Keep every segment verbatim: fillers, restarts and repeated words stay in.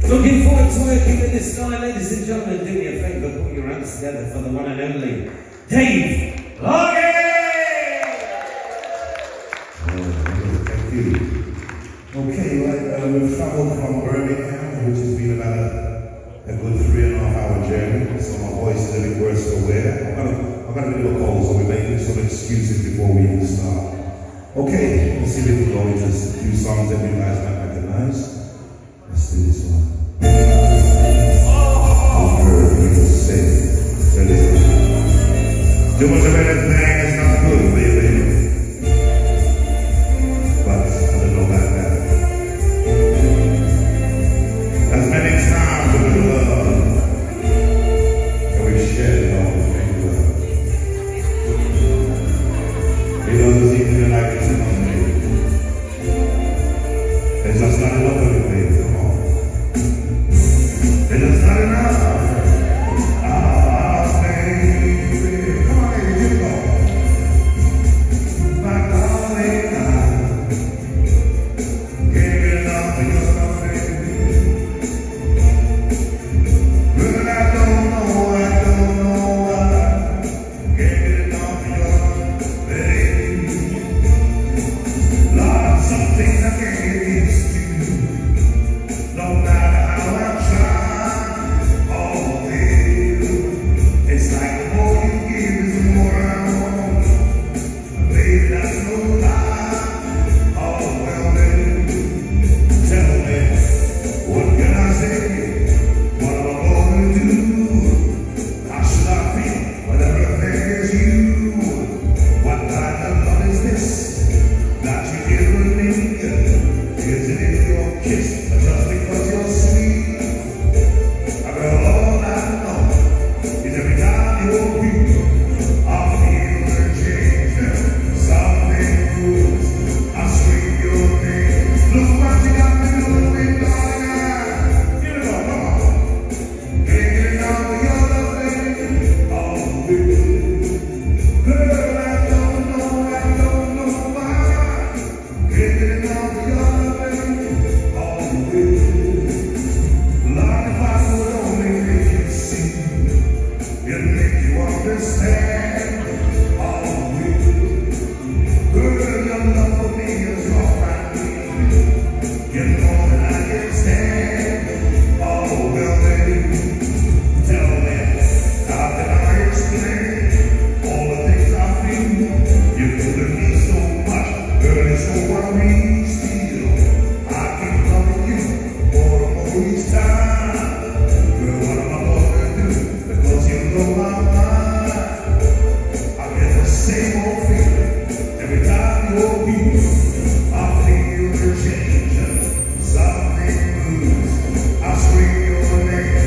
Looking forward to working with this guy, ladies and gentlemen. Do me a favour, put your hands together for the one and only Dave Loggins! Thank you. Okay, right, uh, we've travelled from Birmingham, which has been about a, a good three and a half hour journey, so my voice is a bit worse for wear. I've got a, I've got a bit of a cold, so we're making some excuses before we even start. Okay, let's see if we can go into a few songs that you guys might recognize. Let's do this one. I've heard people say, so listen. Too much of anything is not good, baby. But I don't know about that. As many times we love, and we share love and make love. It doesn't seem to like it too much, baby. There's just not enough of it, baby. Come on. There's just not enough. Ah, baby. Come on, baby, here we go. My darling, I can't get enough of your love, baby. But I don't know, I don't know why. Can't get enough of your love, baby. Lord, some things I can't get used to. No matter how I try, oh baby, it's like the more you give is the more I want. Baby, that's no lie. Oh well, baby, tell me, what can I say? What am I gonna do? How should I feel when everything is you? What kind of love is this that you give me? Is it in your kiss, or just because you're sweet? I got all I know is every time you're beautiful, I feel the change. Something moves, I scream your name. Look what you got me doing, darling. Here we go, come on. Can't get enough of your love, baby. Oh, baby. Girl, I don't know, I don't know why. Can't get enough of your love, baby. Oh, baby. Lord, if I would only make you see, it'd make you understand. Oh, baby. Girl, your love for me is all I need. You're more than I can stand. Oh, well, baby, tell me, how can I explain all the things I feel? You feel me so much, girl, it's so worried still. I keep loving you for the more each time. Girl, what am I gonna do? Because you know my mind. I get the same old feeling every time you're beautiful. I feel the change. Something moves. I scream your name.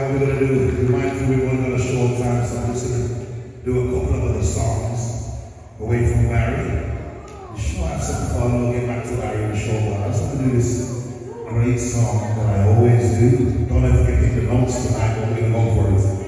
what we're gonna do. We might do it one another short time, so I'm just gonna do a couple of other songs away from Larry. We should have some fun. We'll get back to Larry in a short while. I just want to do this great song that I always do. Don't ever forget the notes tonight, but we're gonna go for it.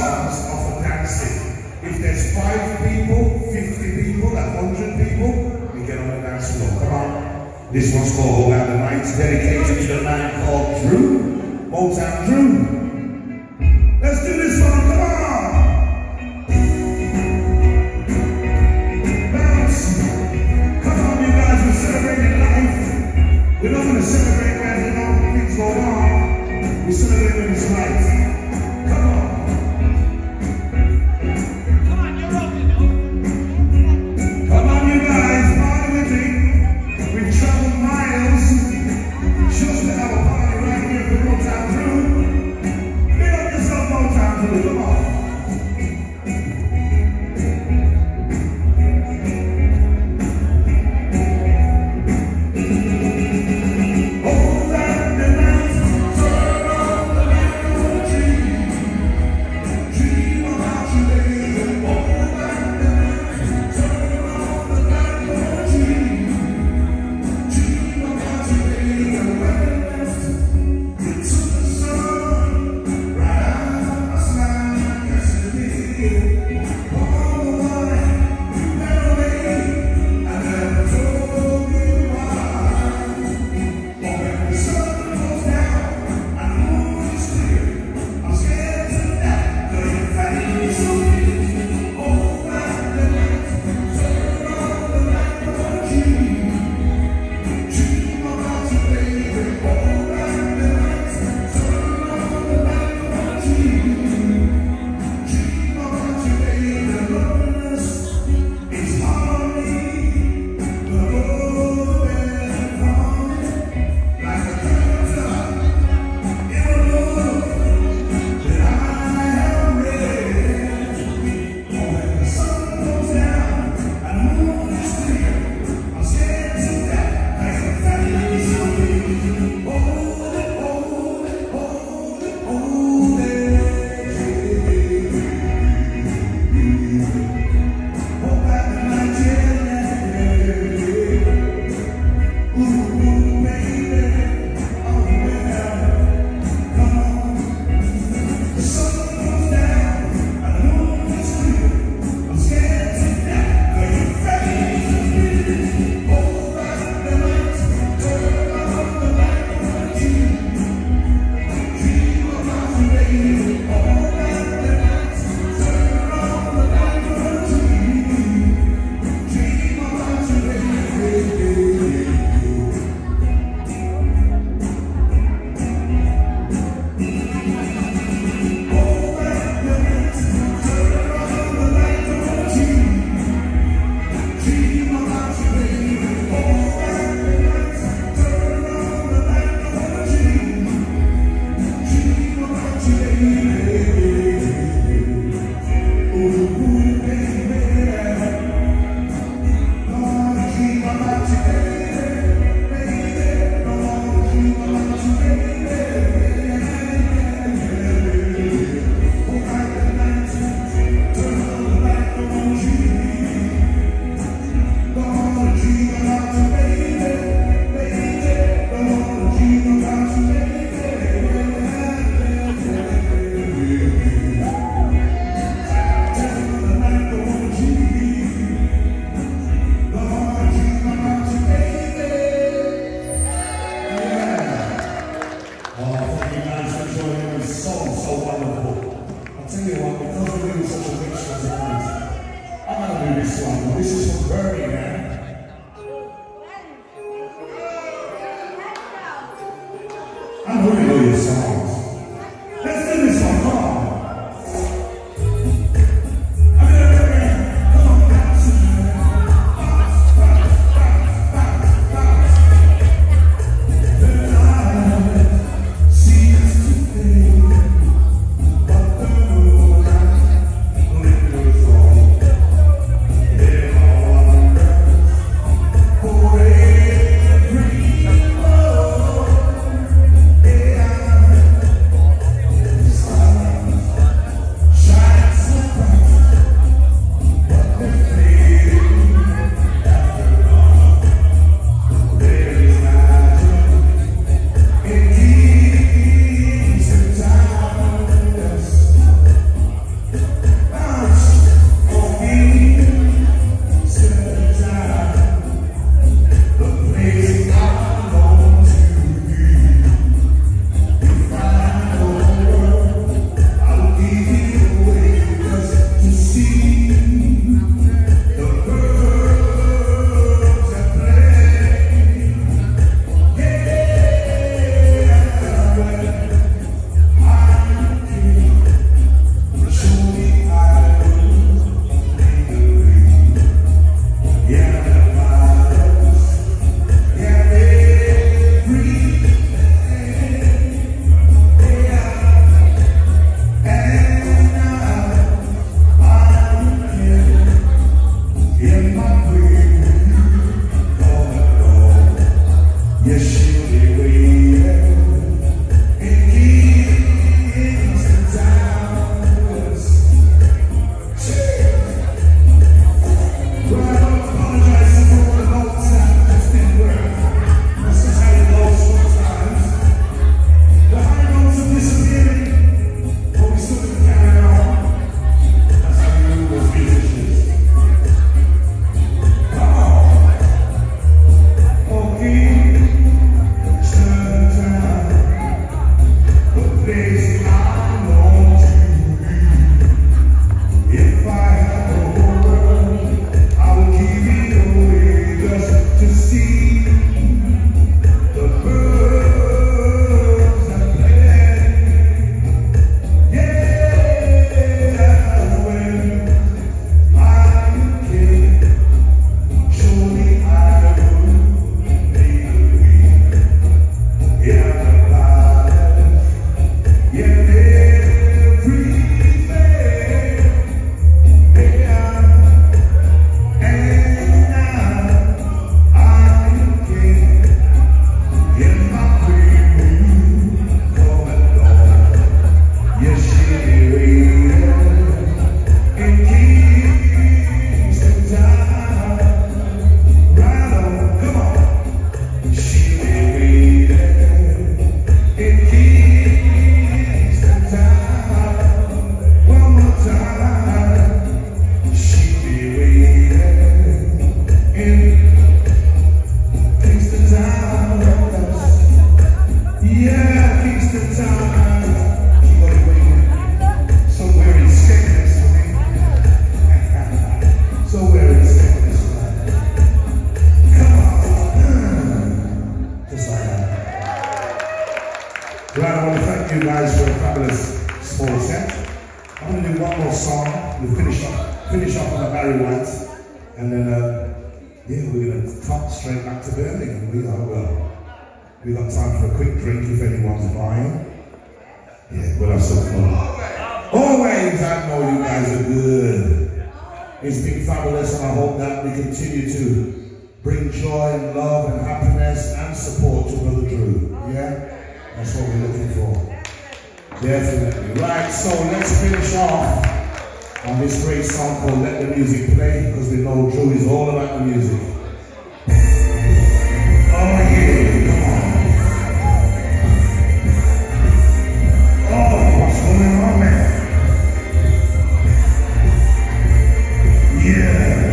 songs are for dancing. If there's five people, fifty people, a hundred people, we get on the dance floor. Come on. This one's called Hold Out the Night, dedicated to the man called Drew. Motown Drew. Let's do this one, come on! Bounce! Come on, you guys, we're celebrating life. We're not going to celebrate when you know things go wrong. We celebrate when it's right. Come on. Come on, you're up, you know. Come on, you guys, party with me. We've traveled miles just to have a party right here for Motown Drew. Big up yourself, Motown Drew. Come on. Hold out the night, turn on the light on the tree. Dream about you, baby. Hold out the night, turn on the light on the tree. Dream about you, baby. You took the sun right out of my smile. Yes, you did. All the while you went away, I never told you why. But when the sun goes down and the moon is clear, I'm scared to death. Though your face so big, hold back the night, turn on the light on the tree. Dream about you, baby. Hold back the night, turn on the light on the tree. Dream about you, baby. Loneliness is harmony. The road and harmony, like a curtain in a book that I have read. Oh, when the sun goes down and the moon is clear, I'm scared to death. Like a family so big. Hold it, hold it, hold it, hold it. Hold back the night, yeah. Ooh, ooh, baby. Oh, well. Come on. The sun goes down and the moon is clear. I'm scared to death. Though your face is big. Hold back the night, turn on the light on the tree. Dream about you, baby. Hold back the night, turn on the light on the tree. Dream about you, baby. Hold back the night, turn on the light on the tree. Dream about you, baby. Hold back the night, turn on the light on the tree. Dream about you, baby. Ooh, ooh, baby. Don't wanna dream about you, baby. Baby, don't wanna dream about you, baby. Hold back the night, turn on the light on the tree. Don't wanna dream about you, baby. Baby, don't wanna dream about you, baby. Turn on the light on the tree. Don't wanna dream about you, baby. Yeah. Oh, thank you guys for joining me. So, so wonderful. I'll tell you what, because we're doing such a rich show tonight, I'm gonna do this one. This is from Bernie, man. I know you know your songs. Let's do this one, come on. I mean, come on, bounce. Bounce, bounce, bounce, bounce, bounce. The night seems to fade, but the moonlight lingers on. In my wonder, you guys for a fabulous small set. I'm going to do one more song. We'll finish off, finish off on a Barry White, and then uh, yeah, we're going to cut straight back to Birmingham. We are well. We got time for a quick drink if anyone's buying. Yeah, we'll have some fun. Always, I know you guys are good. It's been fabulous, and I hope that we continue to bring joy and love and happiness and support to Brother Drew. Yeah? That's what we're looking for. Definitely. Right, so let's finish off on this great song called Let the Music Play, because we know Drew is all about the music. Oh yeah, come on. Oh, what's going on, man? Yeah.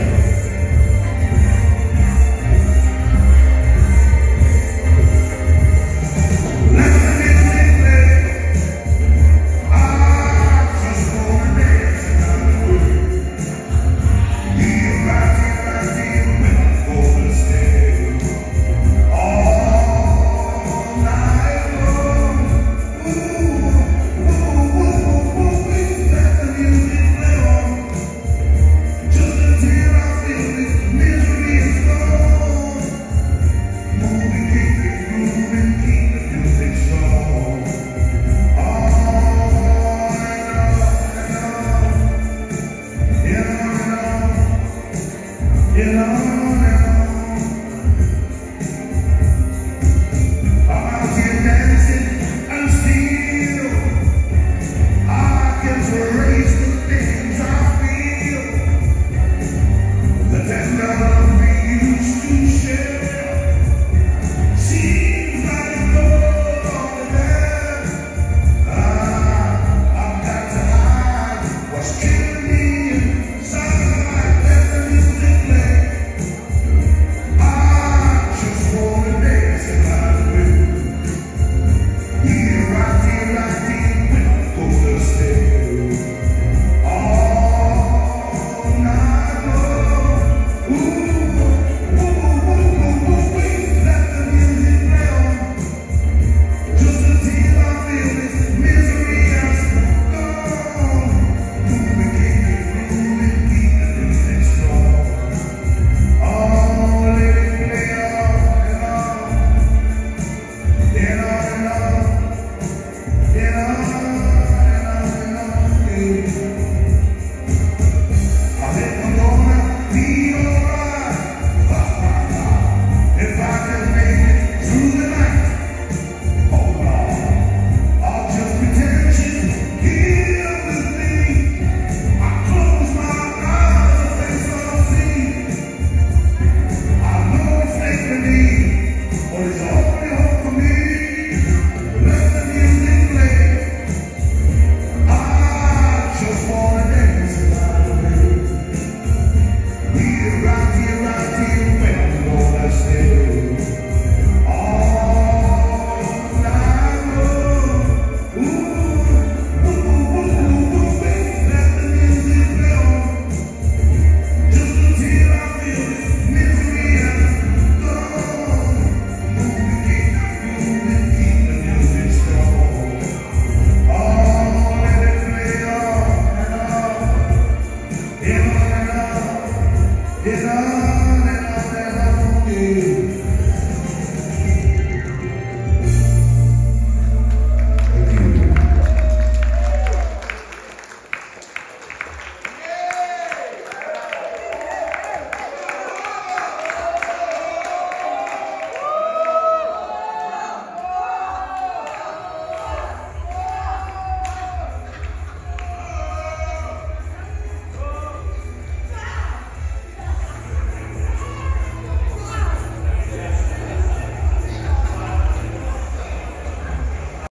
Yeah.